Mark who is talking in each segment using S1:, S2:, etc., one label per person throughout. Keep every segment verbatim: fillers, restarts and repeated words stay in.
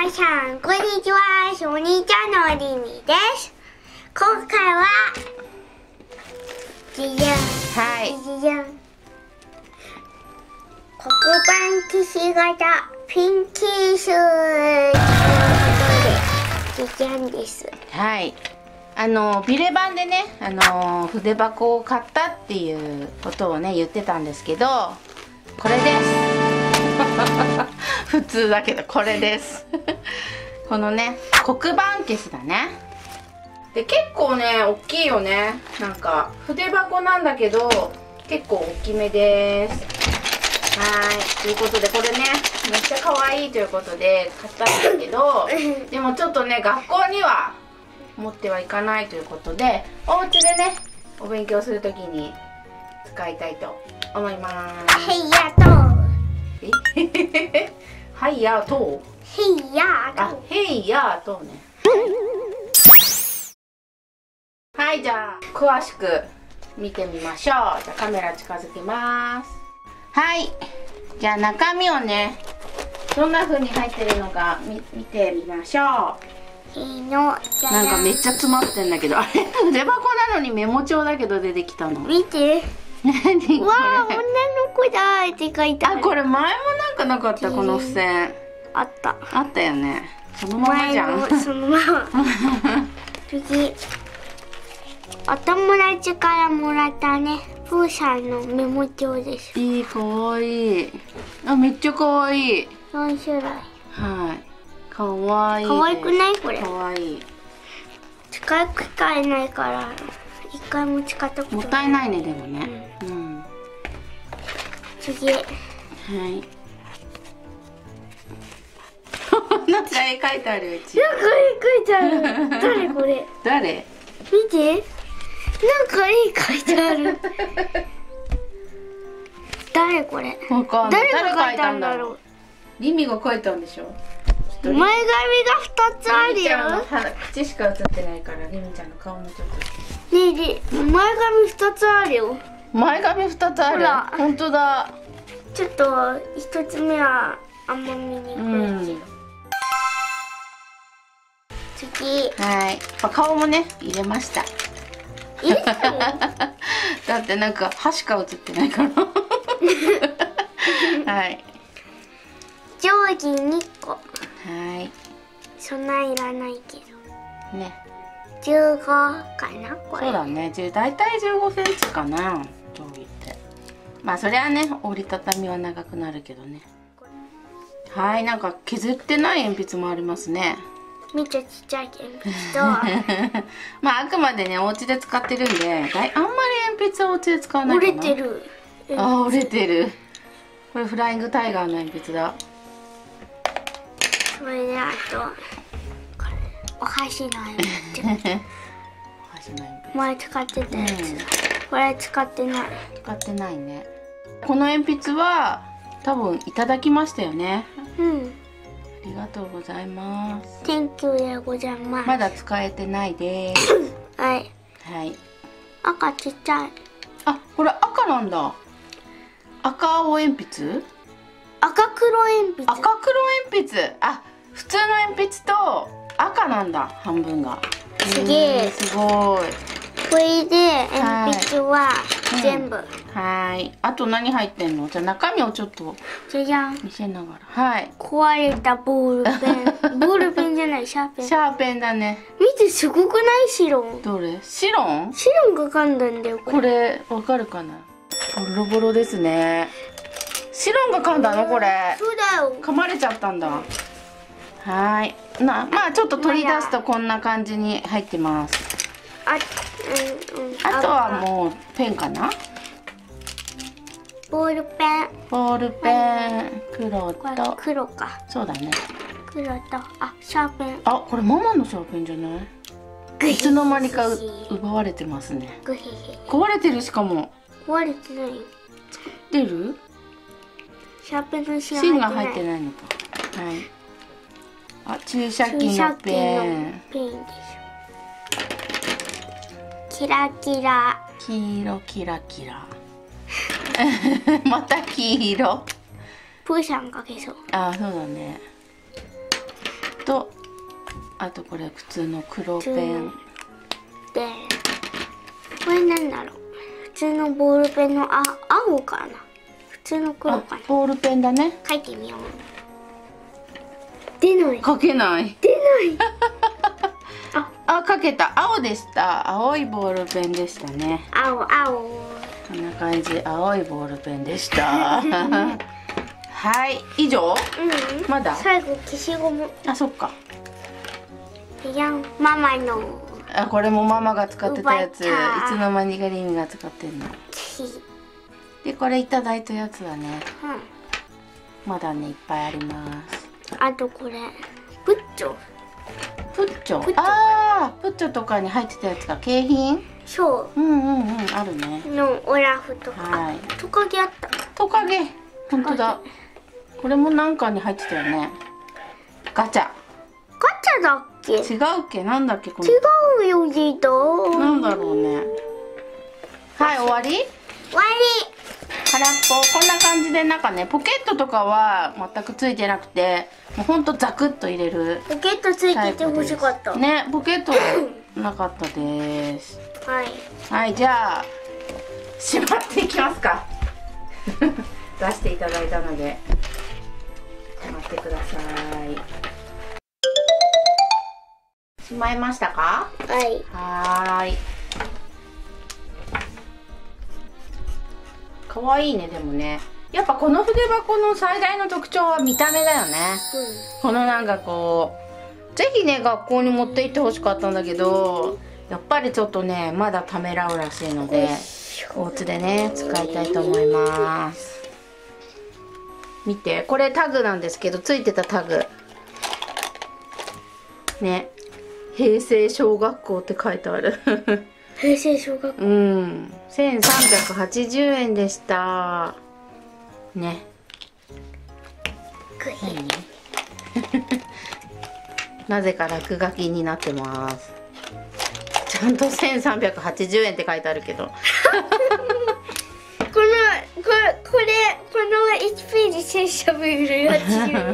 S1: 皆さん、こんにちは。お兄ちゃんのりみです。今回は、じじゃん。
S2: はい。
S1: じじゃん。黒板消し型ピンキースということで、じじゃんです。
S2: はい。あのビレ版でね、あの筆箱を買ったっていうことをね言ってたんですけど、これです普通だけどこれですこのね黒板消しだね。で結構ね大きいよね。なんか筆箱なんだけど結構大きめです。はい、ということでこれねめっちゃ可愛いということで買ったんだけどでもちょっとね学校には持ってはいかないということで、お家でねお勉強するときに使いたいと思います。
S1: へいやと
S2: えはいやと
S1: へいや
S2: あ
S1: と
S2: へいやとね。はい、じゃあ詳しく見てみましょう。じゃあカメラ近づけます。はい、じゃあ中身をねどんな風に入ってるのか見見てみましょう。
S1: いいの
S2: なんかめっちゃ詰まってんだけど、あれ筆箱なのにメモ帳だけど出てきたの。
S1: 見て。
S2: 何これ。
S1: わあ、女の子だーって書いてある。
S2: あ、これ前もなんかなかった、この付箋。
S1: あった。
S2: あったよね。そのままじゃん。
S1: 前のそのまま。次。お友達からもらったね、プーさんのメモ帳です。
S2: いい、かわいい。あ、めっちゃかわいい。
S1: よん種類。
S2: はい。かわいい。
S1: かわいくないこれ。
S2: かわいい。
S1: 使い機会ないから一回も使ったことない。
S2: もったいないねでもね。うん。うん、
S1: 次。
S2: はい。なんか絵描いてあるうち。
S1: なんか絵描いてある。誰これ。
S2: 誰？
S1: 見て。なんか絵描いてある。誰これ。
S2: わかんない。
S1: 誰が描いたんだろう。
S2: リミが描いたんでしょ。
S1: 前髪が二つあるよ。
S2: 口しか映ってないから、リミちゃんの顔もちょっ
S1: と。ねえねえ、前髪二つあるよ。
S2: 前髪二つある。本当だ。
S1: ちょっと一つ目はあんま見にくいけど。うん、次。
S2: はい。顔もね入れました。
S1: 入れたの？
S2: だってなんか歯しか映ってないから。はい。
S1: 定規にこ。
S2: はい。
S1: そんないらないけど。ね。じゅうごかなこれ。
S2: そうだね。だいたいじゅうごセンチかな。定規って。まあそれはね折りたたみは長くなるけどね。はい、なんか削ってない鉛筆もありますね。
S1: めっちゃちっちゃい鉛筆と。
S2: まああくまでねお家で使ってるんで、だいあんまり鉛筆はお家で使わないかな。
S1: 折れてる。
S2: あ、折れてる。これフライングタイガーの鉛筆だ。
S1: それであとこれお箸の鉛筆。お箸の鉛筆。前使ってたやつ、うん、これ使ってない。
S2: 使ってないね。この鉛筆は多分いただきましたよね。
S1: うん。
S2: ありがとうございます。
S1: Thank you でございます。
S2: まだ使えてないです。
S1: はい。
S2: はい。
S1: 赤ちっちゃい。
S2: あ、これ赤なんだ。赤青鉛筆？
S1: 赤黒鉛筆。
S2: 赤黒鉛筆。あ、普通の鉛筆と赤なんだ、半分が。
S1: すげえ。
S2: すごい。
S1: これで鉛筆は全部。
S2: はい、うん、はい。あと何入ってんの？じゃあ中身をちょっと
S1: じゃじゃん。
S2: 見せながら。はい。
S1: 壊れたボールペン。ボールペンじゃない、シャーペン。
S2: シャーペンだね。
S1: 見て、すごくない？シロン。
S2: どれ？シロン？
S1: シロンが噛んだんだよ。
S2: これわかるかな？ボロボロですね。シロンが噛んだのこれ。そうだよ。噛まれちゃったんだ。はい。な、まあちょっと取り出すとこんな感じに入ってます。あ、うんうん、あとはもうペンかな。
S1: ボールペン。
S2: ボールペン、黒と
S1: 黒か。
S2: そうだね。
S1: 黒とあシャーペン。
S2: あ、これママのシャーペンじゃない？いつの間にか奪われてますね。壊れてる。しかも
S1: 壊れてない。
S2: 出る？
S1: シャーペンの
S2: 芯が入ってないのか。はい。あ、注射器のペン。
S1: ペンでしょ。キラキラ。
S2: 黄色キラキラ。また黄色。
S1: プーさんかけそう。
S2: あ、そうだね。 とあとこれ普通の黒ペン
S1: で、これなんだろう、普通のボールペンのあ青かな、普通の黒かな。
S2: ボールペンだね。
S1: 書いてみよう。出ない。
S2: 書けない
S1: 出ないあ
S2: あ、書けた。青でした。青いボールペンでしたね。
S1: 青青
S2: こんな感じ、青いボールペンでしたはい、以上。
S1: うん、
S2: まだ
S1: 最後消しゴム。
S2: あ、そっか。
S1: いやん、ママの
S2: あ、これもママが使ってたやつ。い
S1: 奪った
S2: つの間にかリミが使ってんの。で、これいただいたやつはね、
S1: うん、
S2: まだね、いっぱいあります。
S1: あとこれプッチョ
S2: プッチョ。
S1: プッチョ
S2: ああ、プッチョとかに入ってたやつか。景品。
S1: そ
S2: うんうんうん、あるね。
S1: うのオラフとか、
S2: はい。
S1: トカゲあった。
S2: トカゲ。本当だ。これもなんかに入ってたよね。ガチャ。
S1: ガチャだっけ？
S2: 違うっけ？なんだっけこの。
S1: 違うよ、ジート。
S2: なんだろうね。はい、終わり？
S1: 終わ
S2: 空っぽ。こんな感じで、なんかね、ポケットとかは全くついてなくて、もうほんとザクッと入れる
S1: り。ポケットついてて欲しかった。
S2: ね、ポケットなかったです。
S1: はい。
S2: はい、じゃあしまっていきますか出していただいたのでしまってください。しまいましたか？
S1: はい。
S2: はーい。かわいいね。でもね、やっぱこの筆箱の最大の特徴は見た目だよね。
S1: うん、
S2: このなんかこう、ぜひね学校に持って行ってほしかったんだけど、やっぱりちょっとねまだためらうらしいので、お家でね使いたいと思います。見て、これタグなんですけど、ついてたタグね、平成小学校って書いてある
S1: 平成小学校。
S2: うん、せんさんびゃくはちじゅうえんでしたね。なぜか落書きになってます。ちゃんとせんさんびゃくはちじゅうえんって書いてあるけどこ
S1: のこれこれこのいちページせんさんびゃくはちじゅうえんはい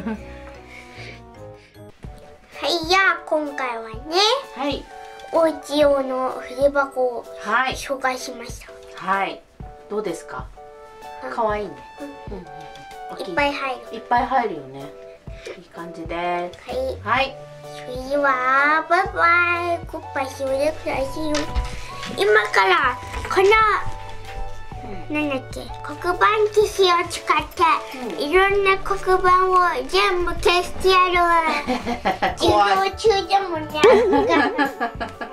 S1: 、じゃあ今回はね、
S2: はい、
S1: お家用の筆箱を
S2: はい
S1: 紹介しました。
S2: はい、どうですか？かわいいね。うんうん、
S1: いっぱい入る。
S2: いっぱい入るよね。いい感じです。
S1: はい
S2: はい。
S1: それではバイバイ。グッバイしようでくださいよ。今からこの、うん、なんだっけ、黒板消しを使って、うん、いろんな黒板を全部消してやる。授業中でもね。